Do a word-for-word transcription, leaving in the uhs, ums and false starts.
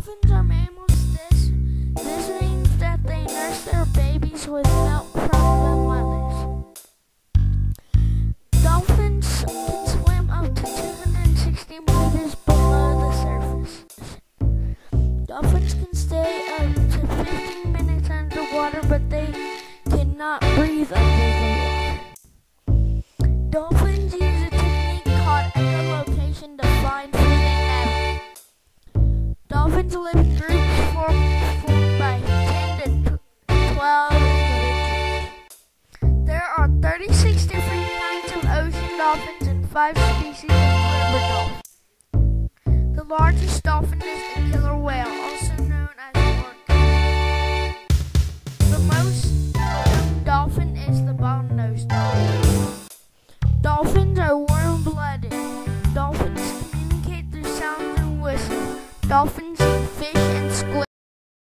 Dolphins are mammals. This this means that they nurse their babies with milk from the mothers. Dolphins can swim up to two hundred sixty meters below the surface. Dolphins can stay up to fifteen minutes underwater, but they cannot breathe under the water. Dolphins use a technique called echolocation to find food and nest. Dolphins live in groups formed, formed by ten to twelve individuals. There are thirty-six different kinds of ocean dolphins and five species of river dolphins. The largest dolphin is the killer whale, also known as the orca. The most known dolphin is the bottlenose dolphin. Dolphins are warm-blooded. Dolphins communicate through sounds and whistles. Dolphins eat fish and squid.